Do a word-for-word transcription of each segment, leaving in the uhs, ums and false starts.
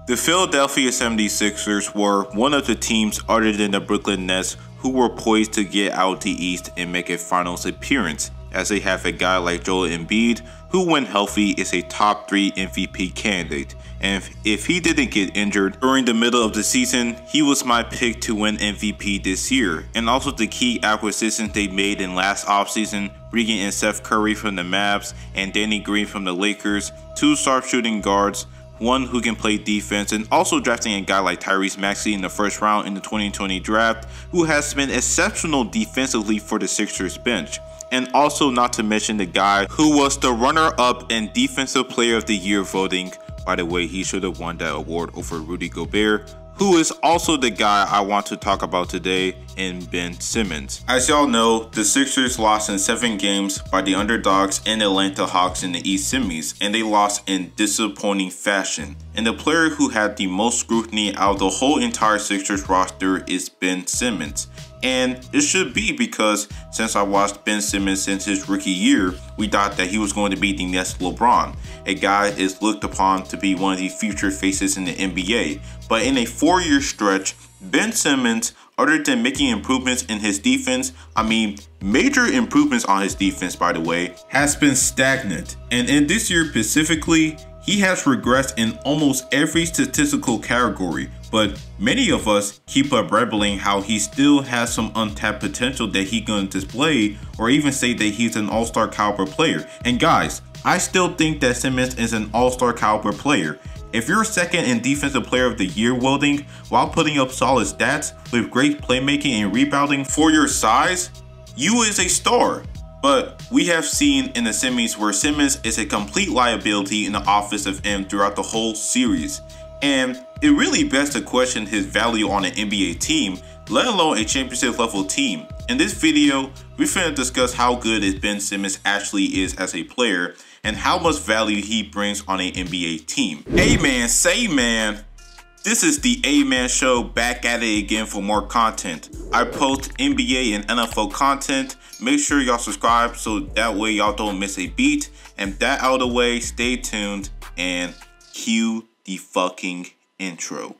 The Philadelphia seventy-sixers were one of the teams other than the Brooklyn Nets who were poised to get out the East and make a finals appearance, as they have a guy like Joel Embiid who, when healthy, is a top three M V P candidate. And if, if he didn't get injured during the middle of the season, he was my pick to win M V P this year. And also the key acquisitions they made in last offseason, bringing in Seth Curry from the Mavs and Danny Green from the Lakers, two sharpshooting guards, one who can play defense, and also drafting a guy like Tyrese Maxey in the first round in the twenty twenty draft, who has been exceptional defensively for the Sixers bench. And also not to mention the guy who was the runner-up in Defensive Player of the Year voting. By the way, he should have won that award over Rudy Gobert, who is also the guy I want to talk about today in Ben Simmons. As y'all know, the Sixers lost in seven games by the underdogs and Atlanta Hawks in the East semis, and they lost in disappointing fashion. And the player who had the most scrutiny out of the whole entire Sixers roster is Ben Simmons. And it should be, because since I watched Ben Simmons since his rookie year, we thought that he was going to be the next LeBron. A guy is looked upon to be one of the future faces in the N B A. But in a four-year stretch, Ben Simmons, other than making improvements in his defense, I mean major improvements on his defense by the way, has been stagnant. And in this year specifically, he has regressed in almost every statistical category. But many of us keep up rebelling how he still has some untapped potential that he gonna display, or even say that he's an all-star caliber player. And guys, I still think that Simmons is an all-star caliber player. If you're second in Defensive Player of the Year voting while putting up solid stats with great playmaking and rebounding for your size, you is a star. But we have seen in the semis where Simmons is a complete liability in the offensive end throughout the whole series. And it really begs to question his value on an N B A team, let alone a championship level team. In this video, we're finna discuss how good is Ben Simmons actually is as a player and how much value he brings on an N B A team. Amen, say man. This is the A-Man Show, back at it again for more content. I post N B A and N F L content. Make sure y'all subscribe so that way y'all don't miss a beat. And that out of the way, stay tuned and cue the fucking intro.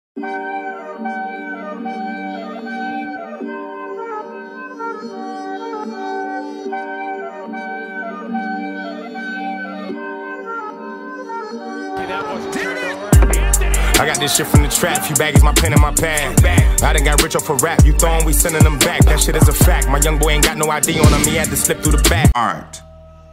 I got this shit from the trap, few baggies, my pen and my pad. I done got rich off a rap, you throwin', we sending them back. That shit is a fact, my young boy ain't got no I D on him, he had to slip through the back. Alright,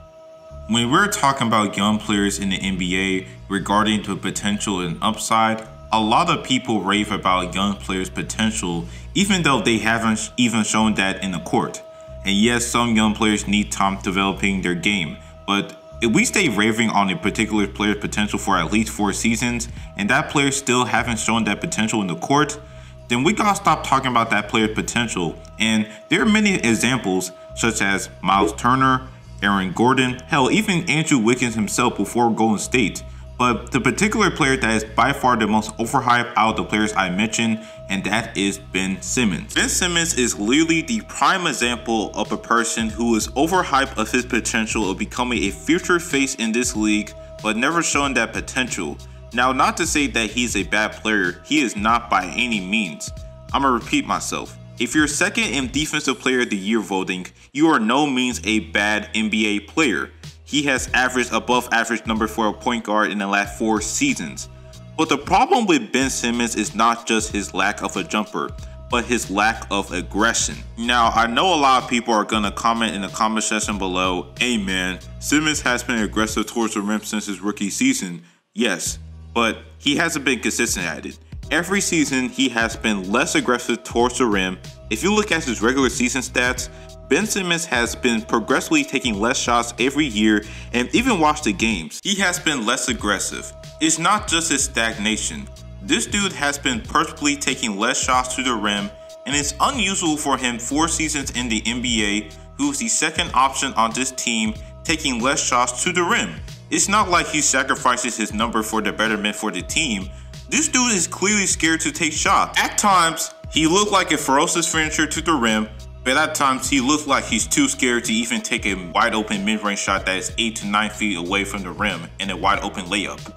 when we're talking about young players in the N B A regarding the potential and upside, a lot of people rave about young players' potential even though they haven't even shown that in the court. And yes, some young players need time developing their game, but if we stay raving on a particular player's potential for at least four seasons and that player still haven't shown that potential in the court, then we gotta stop talking about that player's potential. And there are many examples such as Miles Turner, Aaron Gordon, hell, even Andrew Wiggins himself before Golden State. But the particular player that is by far the most overhyped out of the players I mentioned, and that is Ben Simmons. Ben Simmons is literally the prime example of a person who is overhyped of his potential of becoming a future face in this league, but never shown that potential. Now, not to say that he's a bad player, he is not by any means. I'm gonna repeat myself. If you're second in Defensive Player of the Year voting, you are no means a bad N B A player. He has averaged above average number for a point guard in the last four seasons. But the problem with Ben Simmons is not just his lack of a jumper, but his lack of aggression. Now, I know a lot of people are gonna comment in the comment section below, hey man, Simmons has been aggressive towards the rim since his rookie season. Yes, but he hasn't been consistent at it. Every season, he has been less aggressive towards the rim. If you look at his regular season stats, Ben Simmons has been progressively taking less shots every year, and even watch the games, he has been less aggressive. It's not just his stagnation. This dude has been purposely taking less shots to the rim, and it's unusual for him four seasons in the N B A, who's the second option on this team, taking less shots to the rim. It's not like he sacrifices his number for the betterment for the team. This dude is clearly scared to take shots. At times, he looked like a ferocious finisher to the rim, but at times he looks like he's too scared to even take a wide open mid-range shot that is eight to nine feet away from the rim and a wide open layup.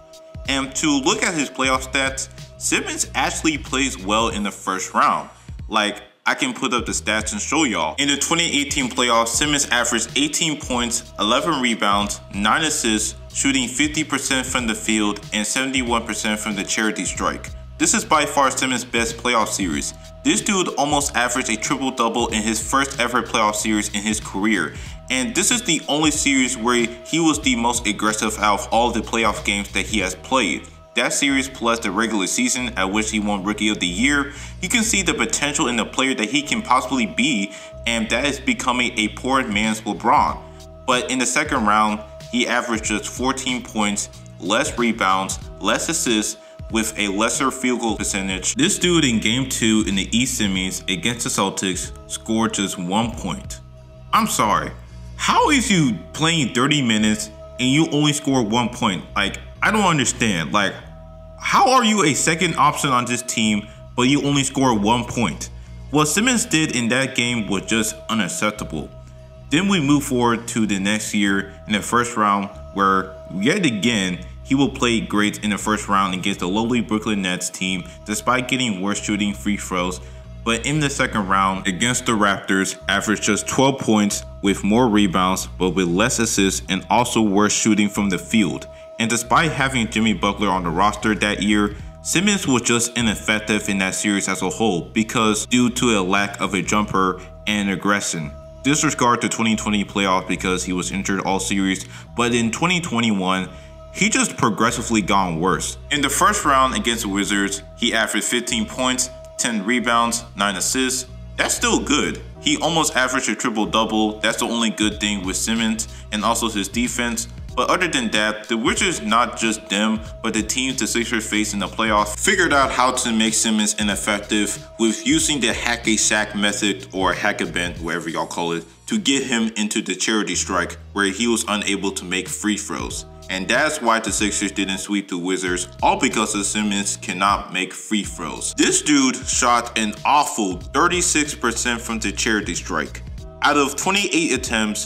And to look at his playoff stats, Simmons actually plays well in the first round. Like, I can put up the stats and show y'all. In the twenty eighteen playoffs, Simmons averaged eighteen points, eleven rebounds, nine assists, shooting fifty percent from the field and seventy-one percent from the charity strike. This is by far Simmons' best playoff series. This dude almost averaged a triple-double in his first ever playoff series in his career. And this is the only series where he was the most aggressive out of all the playoff games that he has played. That series plus the regular season at which he won Rookie of the Year, you can see the potential in the player that he can possibly be, and that is becoming a poor man's LeBron. But in the second round, he averaged just fourteen points, less rebounds, less assists, with a lesser field goal percentage. This dude in game two in the East semis against the Celtics scored just one point. I'm sorry, how is you playing thirty minutes and you only score one point? Like, I don't understand. Like, how are you a second option on this team, but you only score one point? What Simmons did in that game was just unacceptable. Then we move forward to the next year in the first round, where yet again, he will play great in the first round against the lowly Brooklyn Nets team, despite getting worse shooting free throws. But in the second round against the Raptors, averaged just twelve points with more rebounds, but with less assists and also worse shooting from the field. And despite having Jimmy Butler on the roster that year, Simmons was just ineffective in that series as a whole because due to a lack of a jumper and aggression. Disregard the twenty twenty playoffs because he was injured all series, but in twenty twenty-one, he just progressively gone worse. In the first round against the Wizards, he averaged fifteen points, ten rebounds, nine assists. That's still good. He almost averaged a triple-double. That's the only good thing with Simmons, and also his defense. But other than that, the Wizards, not just them, but the teams the Sixers faced in the playoffs, figured out how to make Simmons ineffective with using the hack-a-sack method, or hack-a-bend, whatever y'all call it, to get him into the charity strike where he was unable to make free throws. And that's why the Sixers didn't sweep the Wizards, all because of Simmons cannot make free throws. This dude shot an awful thirty-six percent from the charity strike. Out of twenty-eight attempts,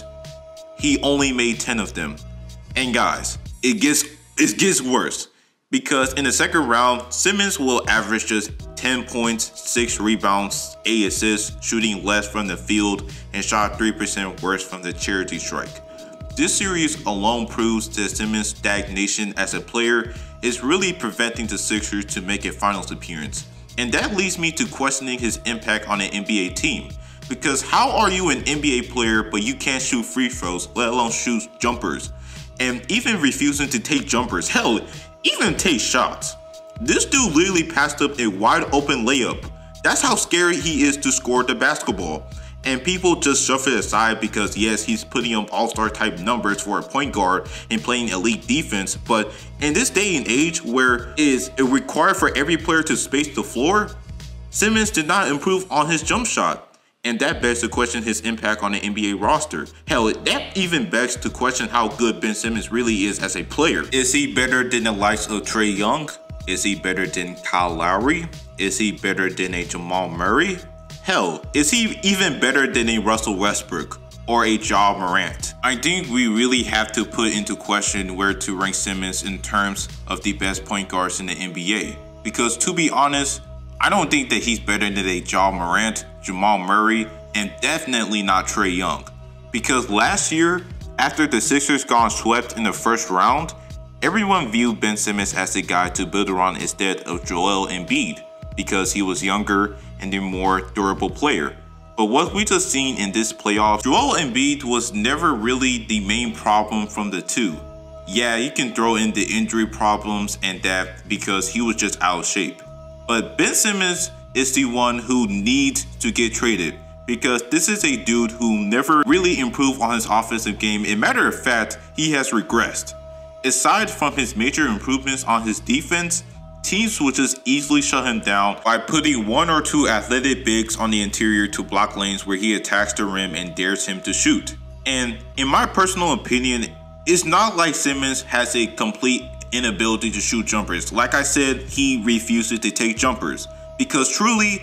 he only made ten of them. And guys, it gets it gets worse, because in the second round, Simmons will average just ten points, six rebounds, eight assists, shooting less from the field, and shot three percent worse from the charity strike. This series alone proves that Simmons' stagnation as a player is really preventing the Sixers to make a finals appearance. And that leads me to questioning his impact on an N B A team. Because how are you an N B A player but you can't shoot free throws, let alone shoot jumpers? And even refusing to take jumpers, hell, even take shots. This dude literally passed up a wide open layup. That's how scary he is to score the basketball. And people just shove it aside because yes, he's putting up all-star type numbers for a point guard and playing elite defense, but in this day and age where it is required for every player to space the floor, Simmons did not improve on his jump shot. And that begs to question his impact on the N B A roster. Hell, that even begs to question how good Ben Simmons really is as a player. Is he better than the likes of Trae Young? Is he better than Kyle Lowry? Is he better than a Jamal Murray? Hell, is he even better than a Russell Westbrook or a Ja Morant? I think we really have to put into question where to rank Simmons in terms of the best point guards in the N B A. Because to be honest, I don't think that he's better than a Ja Morant, Jamal Murray, and definitely not Trae Young. Because last year, after the Sixers got swept in the first round, everyone viewed Ben Simmons as the guy to build around instead of Joel Embiid, because he was younger and a more durable player. But what we just seen in this playoff, Joel Embiid was never really the main problem from the two. Yeah, you can throw in the injury problems and that because he was just out of shape. But Ben Simmons is the one who needs to get traded, because this is a dude who never really improved on his offensive game. As a matter of fact, he has regressed. Aside from his major improvements on his defense, teams will just easily shut him down by putting one or two athletic bigs on the interior to block lanes where he attacks the rim and dares him to shoot. And in my personal opinion, it's not like Simmons has a complete inability to shoot jumpers. Like I said, he refuses to take jumpers. Because truly,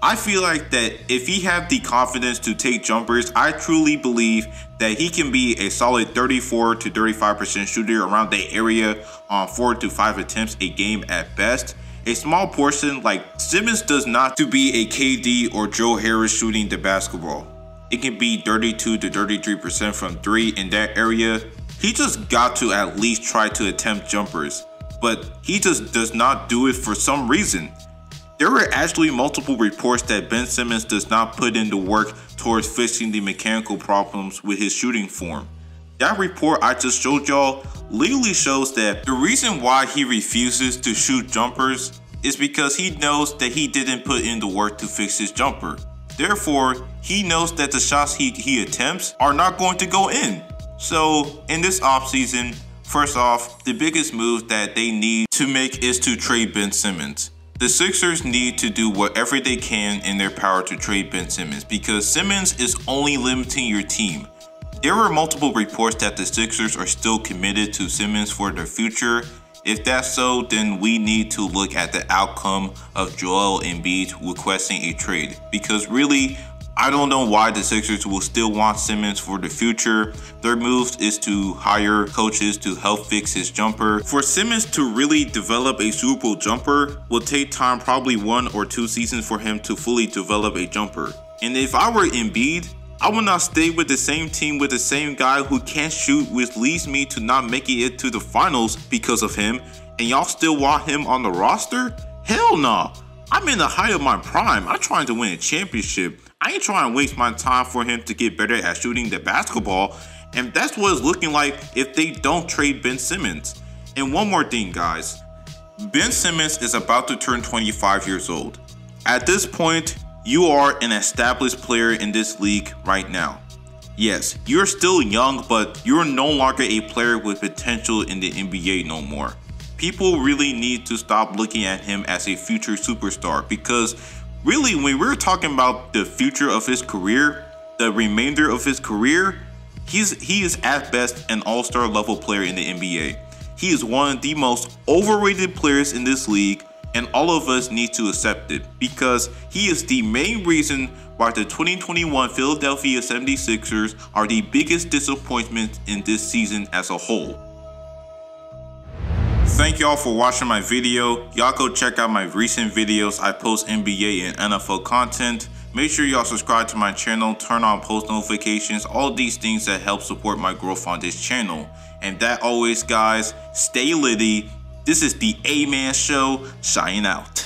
I feel like that if he have the confidence to take jumpers, I truly believe that he can be a solid thirty-four to thirty-five percent shooter around the area on four to five attempts a game at best. A small portion, like Simmons does not to be a K D or Joe Harris shooting the basketball. It can be thirty-two to thirty-three percent from three in that area. He just got to at least try to attempt jumpers, but he just does not do it for some reason. There were actually multiple reports that Ben Simmons does not put in the work towards fixing the mechanical problems with his shooting form. That report I just showed y'all literally shows that the reason why he refuses to shoot jumpers is because he knows that he didn't put in the work to fix his jumper. Therefore, he knows that the shots he, he attempts are not going to go in. So in this offseason, first off, the biggest move that they need to make is to trade Ben Simmons. The Sixers need to do whatever they can in their power to trade Ben Simmons because Simmons is only limiting your team. There were multiple reports that the Sixers are still committed to Simmons for their future. If that's so, then we need to look at the outcome of Joel Embiid requesting a trade. Because really, I don't know why the Sixers will still want Simmons for the future. Their move is to hire coaches to help fix his jumper. For Simmons to really develop a Super Bowl jumper will take time, probably one or two seasons for him to fully develop a jumper. And if I were Embiid, I would not stay with the same team with the same guy who can't shoot, which leads me to not making it to the finals because of him, and y'all still want him on the roster? Hell no. Nah. I'm in the height of my prime. I'm trying to win a championship. I ain't trying to waste my time for him to get better at shooting the basketball, and that's what it's looking like if they don't trade Ben Simmons. And one more thing, guys. Ben Simmons is about to turn twenty-five years old. At this point, you are an established player in this league right now. Yes, you're still young, but you're no longer a player with potential in the N B A no more. People really need to stop looking at him as a future superstar because really, when we're talking about the future of his career, the remainder of his career, he's he is at best an all-star level player in the N B A. He is one of the most overrated players in this league, and all of us need to accept it because he is the main reason why the twenty twenty-one Philadelphia seventy-sixers are the biggest disappointment in this season as a whole. Thank y'all for watching my video. Y'all go check out my recent videos. I post N B A and N F L content. Make sure y'all subscribe to my channel, turn on post notifications, all these things that help support my growth on this channel. And that always, guys, stay litty. This is the A-Man Show, signing out.